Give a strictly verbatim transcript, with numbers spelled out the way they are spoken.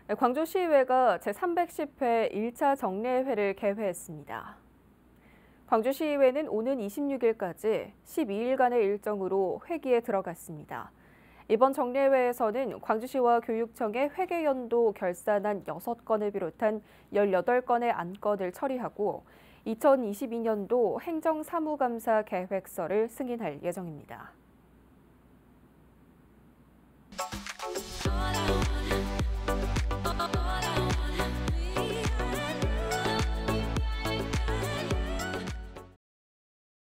네, 광주시의회가 제삼백십 회 일 차 정례회를 개회했습니다. 광주시의회는 오는 이십육 일까지 십이 일간의 일정으로 회기에 들어갔습니다. 이번 정례회에서는 광주시와 교육청의 회계연도 결산안 여섯 건을 비롯한 열여덟 건의 안건을 처리하고 이천이십이 년도 행정사무감사 계획서를 승인할 예정입니다.